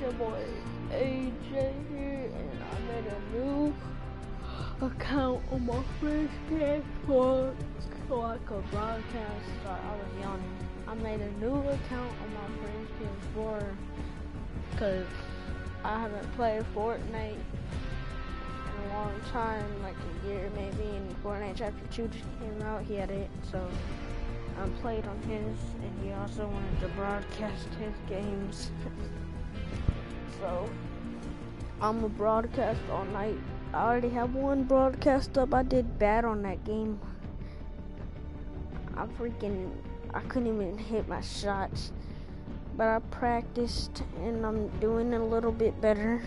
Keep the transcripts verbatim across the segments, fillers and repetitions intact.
your boy A J here, and I made a new account on my friend's P S four so I could broadcast. Sorry, I was yawning. I made a new account on my friend's P S four because I haven't played Fortnite in a long time, like a year maybe, and Fortnite Chapter two just came out. He had it, so I played on his, and he also wanted to broadcast his games. So I'm a broadcast all night. I already have one broadcast up. I did bad on that game. I freaking, I couldn't even hit my shots, but I practiced and I'm doing a little bit better.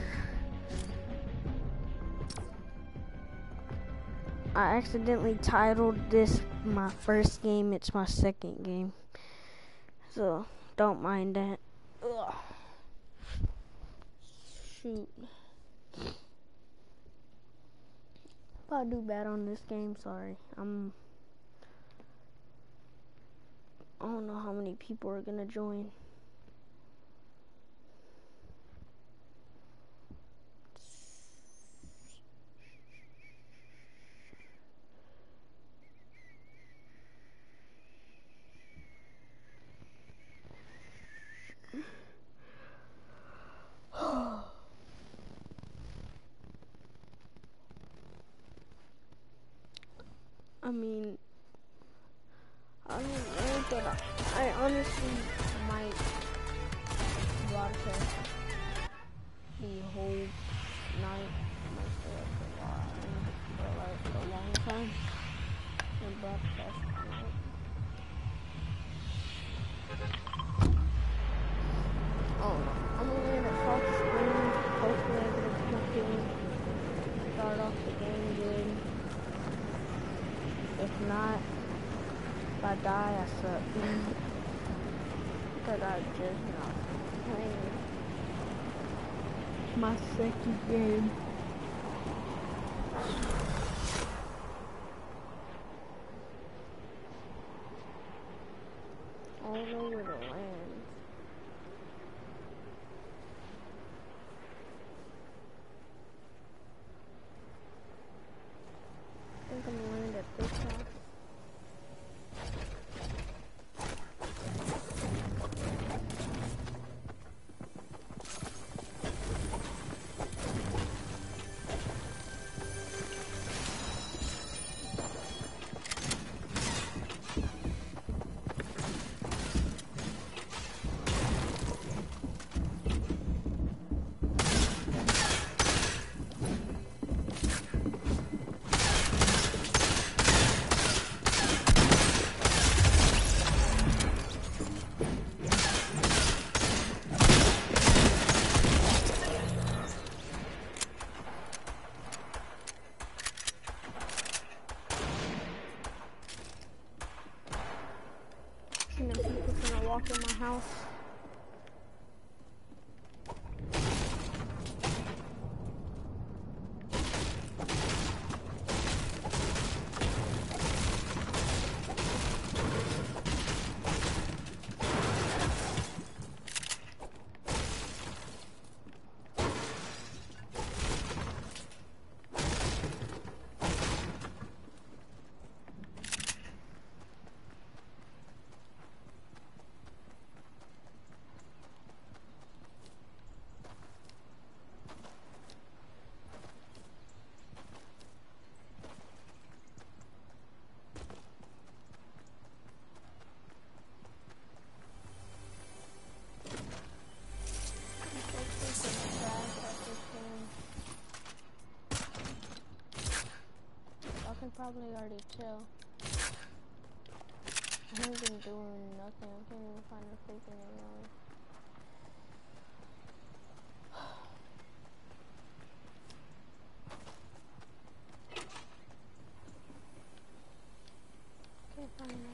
I accidentally titled this my first game. It's my second game, so don't mind that. Ugh. Shoot. If I do bad on this game, sorry. I'm I don't know how many people are gonna join. I mean, I don't know, but I, I honestly might broadcast the whole night. I might stay up a lot for like a long time and broadcast all night. Oh no, I'm gonna land at Salt Springs. Hopefully I get a pumpkin. Start off the game good. If not, if I die, I suck. Because I just not playing my second game. I don't know where to land. I think I'm gonna land at this house. And then people's gonna walk in my house. Probably already tell. I haven't been doing nothing. I can't even find a freaking around. Can't find anyone.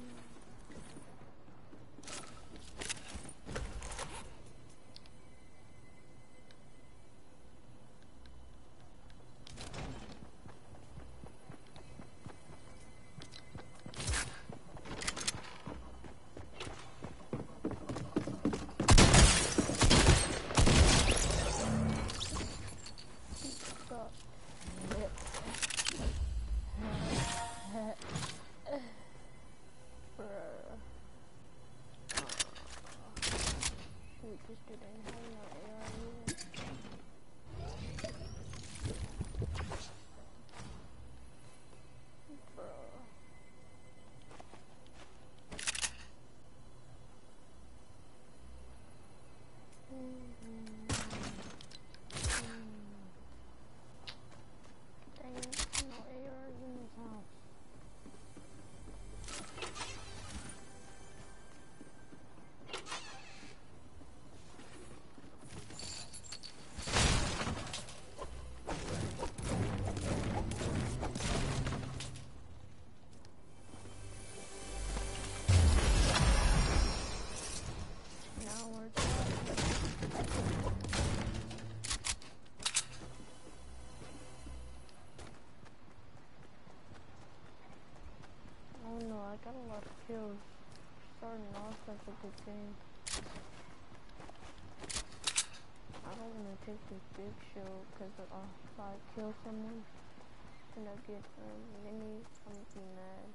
I got a lot of kills. Starting off as a good game. I don't want to take this big shield because uh, if I kill someone and I get um, mini, I'm gonna be mad.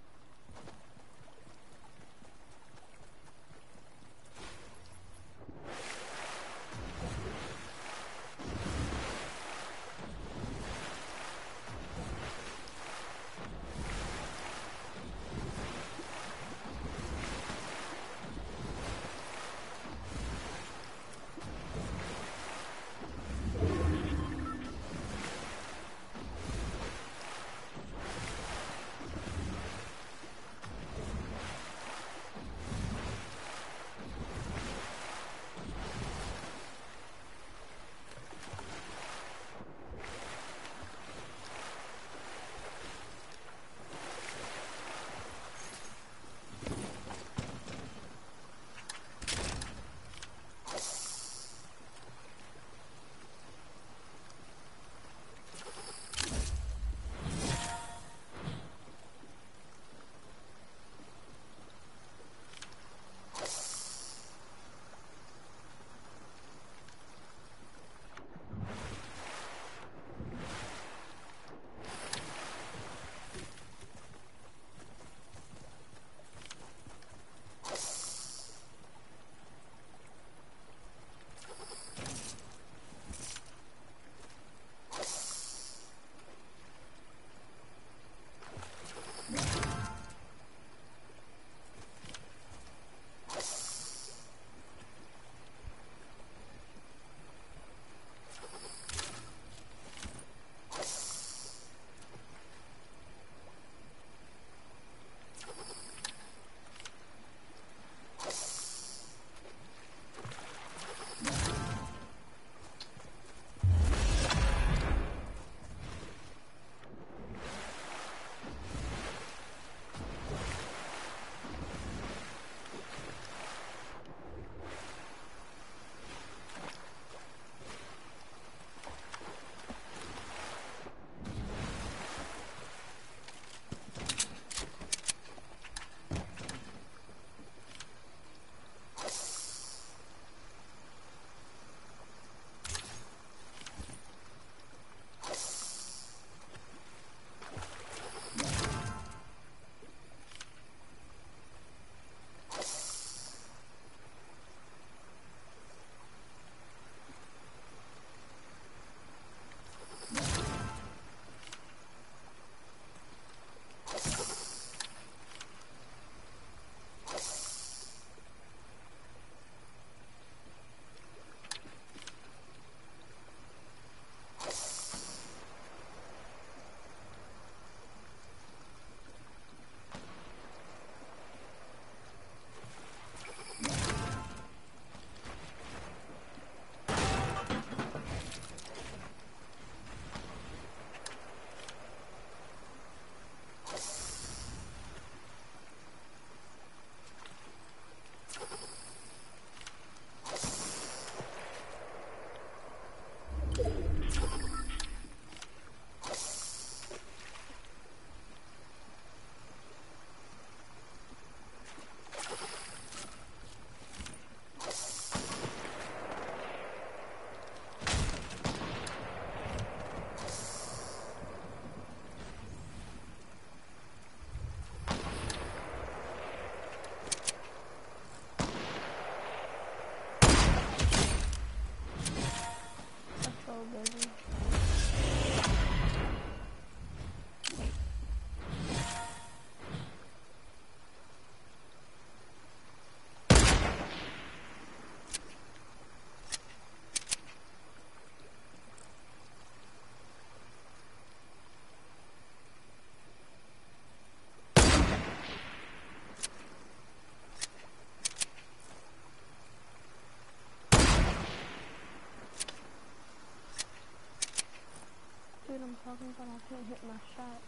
talking about I can't hit my shot.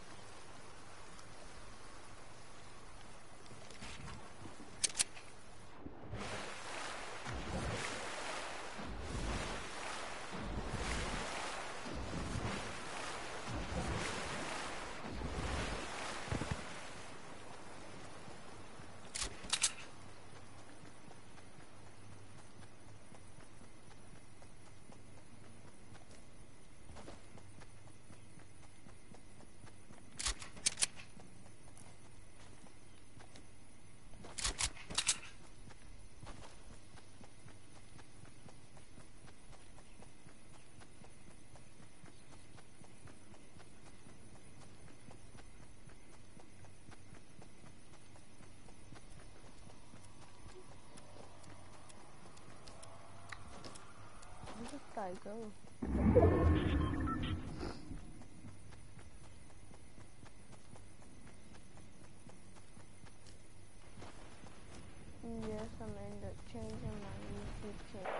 Where did this guy go? Yes, I'm gonna end up changing my YouTube channel.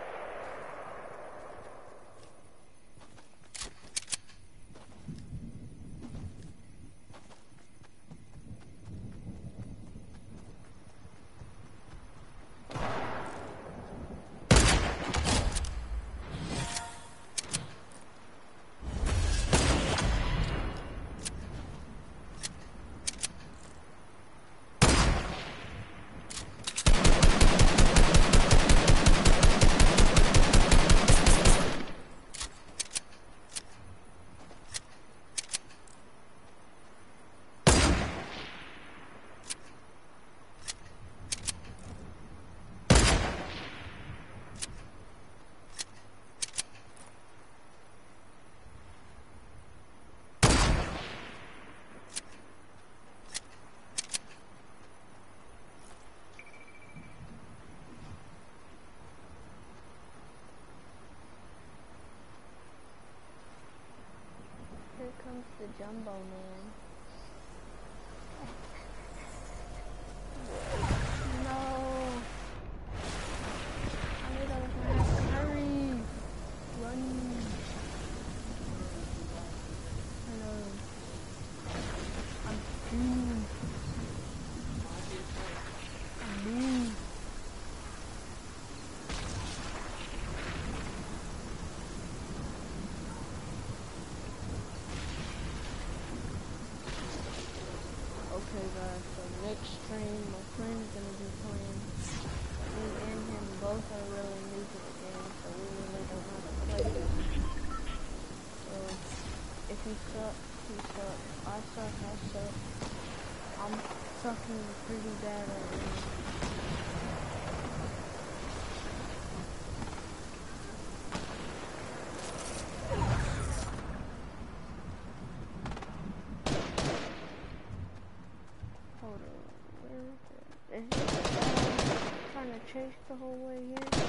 Here comes the Jumbo Man. No. I knew that was gonna happen. Hurry. Run. Hello. I'm doomed. I'm doomed. Okay guys, so next stream my friend's gonna be playing. Me and him both are really new to the game, so we really don't know how to play this. So if he sucks, he sucks. I suck, I suck. I'm sucking pretty bad right now. Hold on, where is it? Is it uh, trying to chase the whole way here?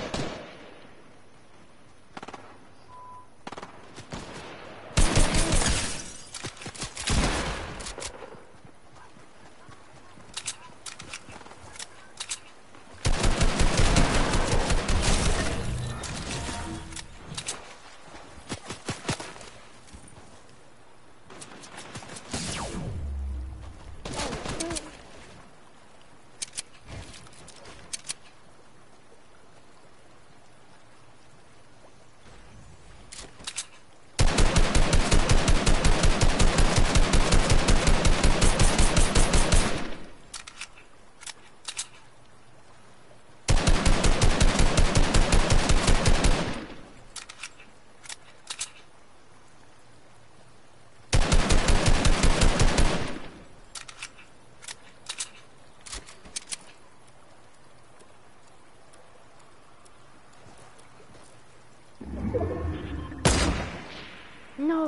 No!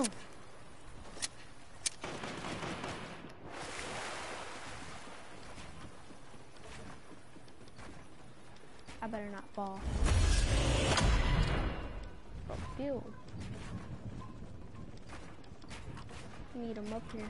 I better not fall. Fuck you. Need him up here.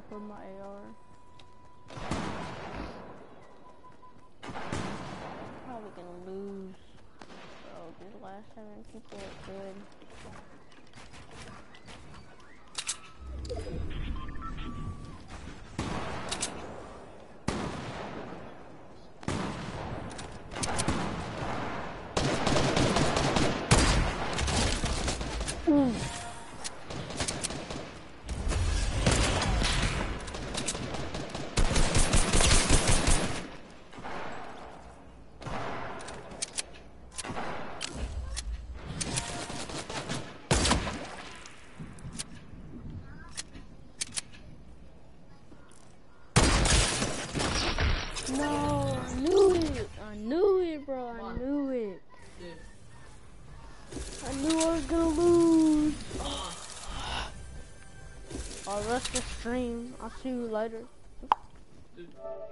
with my A R. Probably gonna lose. Bro, these last seven people are good. Mm. No, I knew it. I knew it, bro. I knew it. I knew I was gonna lose. I'll rest the stream. I'll see you later.